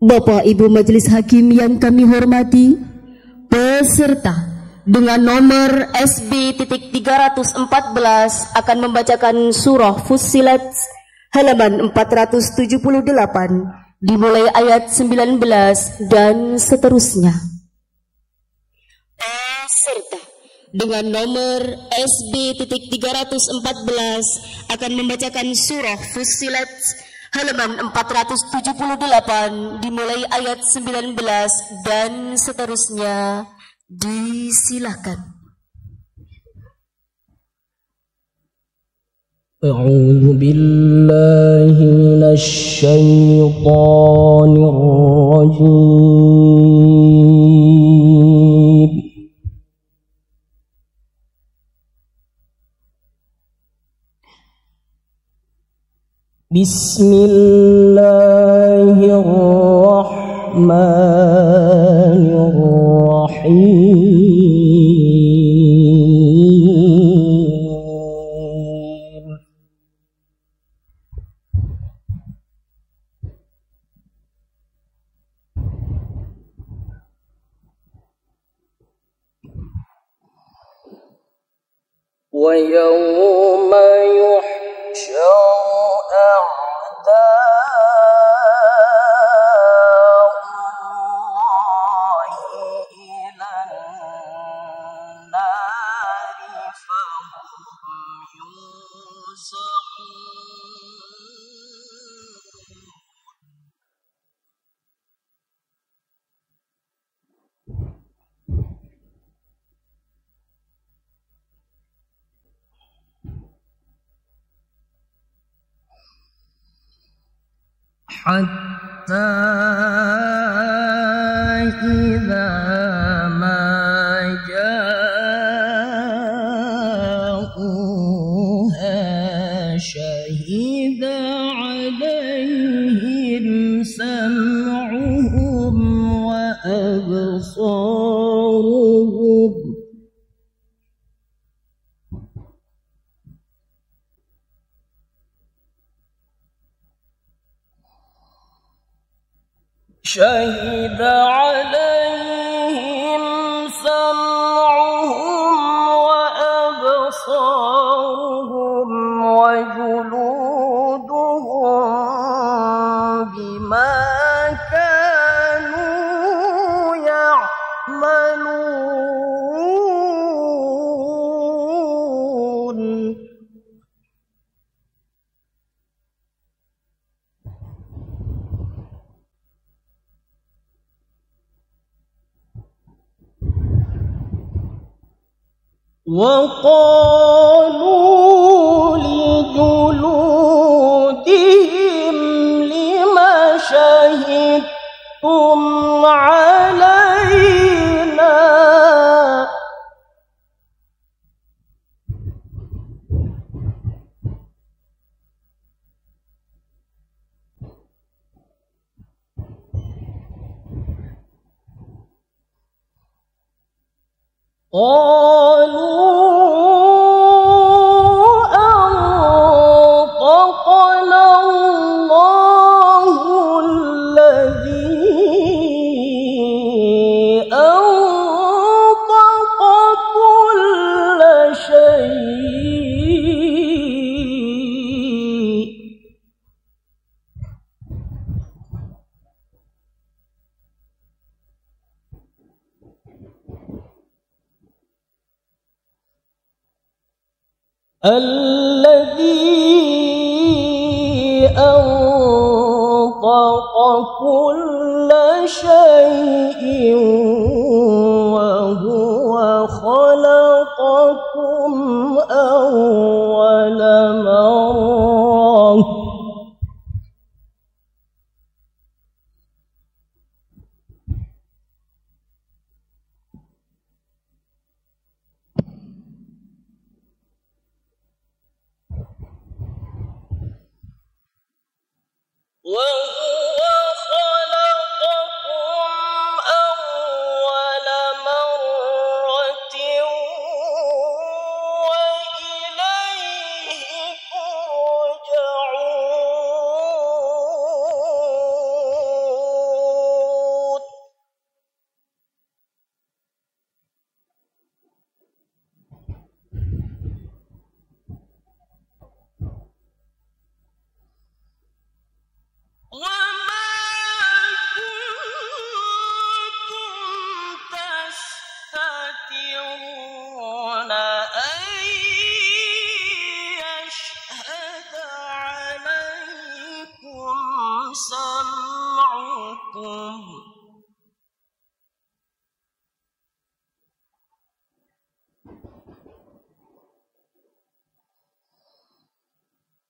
Bapak Ibu Majelis Hakim yang kami hormati, peserta dengan nomor SB.314 akan membacakan surah Fussilat halaman 478 dimulai ayat 19 dan seterusnya. Peserta dengan nomor SB.314 akan membacakan surah Fussilat halaman 478 dimulai ayat 19 dan seterusnya. Disilakan. A'udzu billahi minasy syaithanir rajim. Bismillahirrahmanirrahim. Wa yawma yuhsyar hatta idza ma ja'uha syahida 'alaihim sam'uhum wa absaruhum شهد عليهم سمعهم وأبصارهم وجلودهم بما كانوا يعملون وقالوا لجلودهم لما شهدتم علينا قالوا أنطقنا الله الذي أنطق كل شيء الذي أنطق كل شيء وهو خلقكم أول مرة وهو خلقكم أول مرة.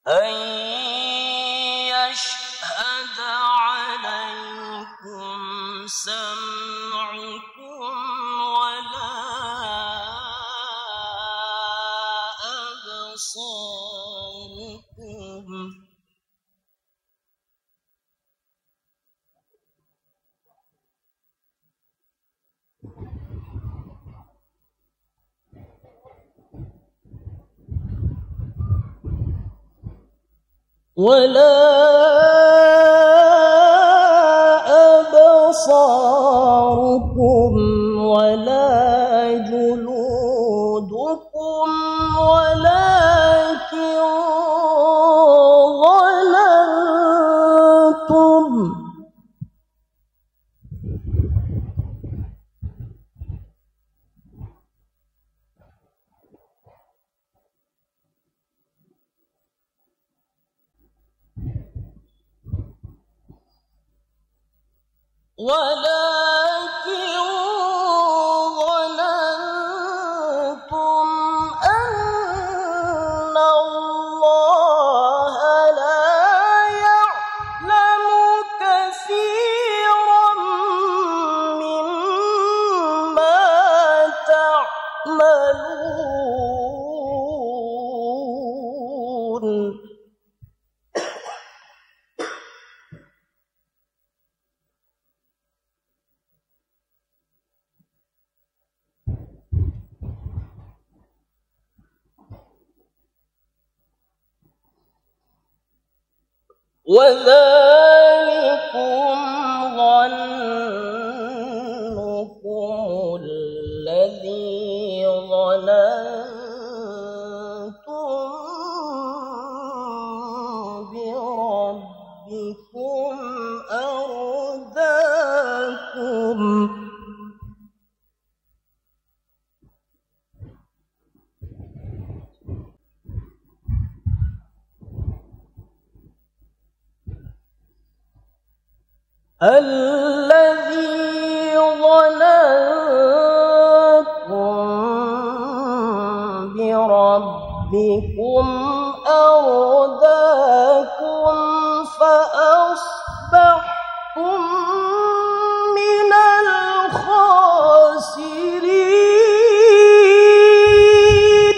أن يشهد عليكم سمعكم ولا أبصاركم ولا أبصاركم ولا جلودكم ولكن ظننتم أن الله لا يعلم كثيرا مما تعملون وذلكم ظنكم الذي ظننتم بربكم أرداكم الذي ظننتم بربكم أرداكم فأصبحتم من الخاسرين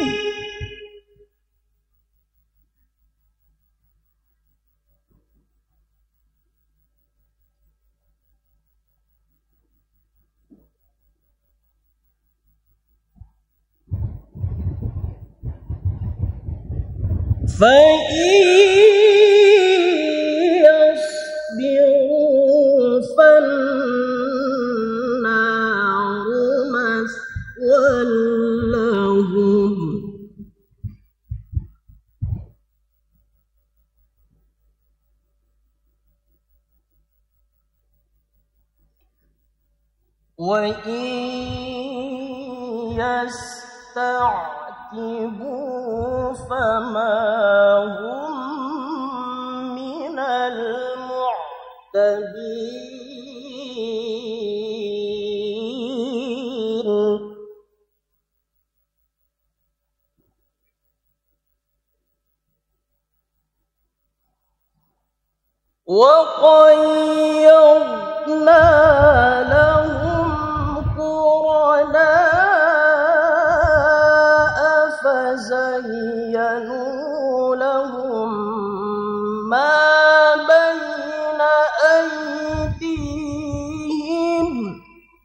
فإن يصبروا فالنار مثوى لهم وإن يستعتبوا فما هم من المعتبين وقيضنا لهم قرناء فزينوا لهم ما بين أيديهم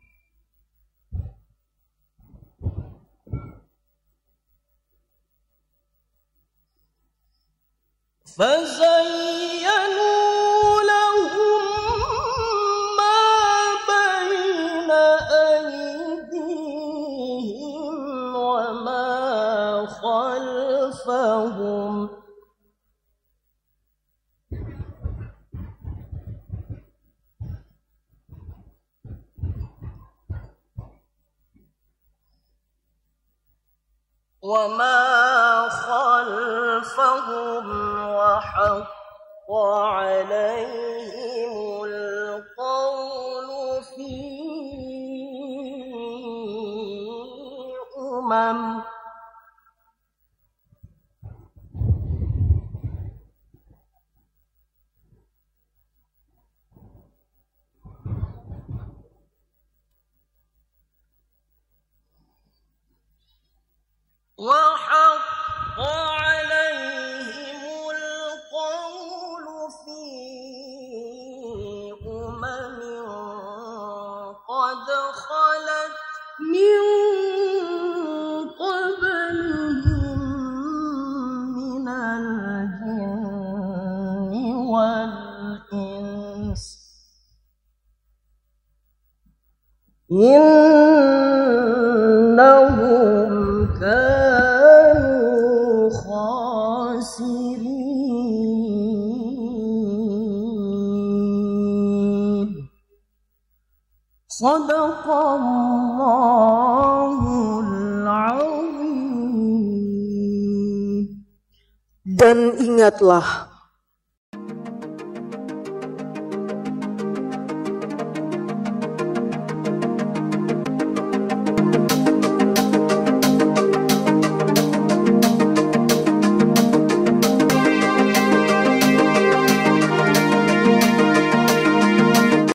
وما خلفهم وحق عليهم القول في nangis. Innahum kanu khasirin. Sadaqallahul azim. Dan ingatlah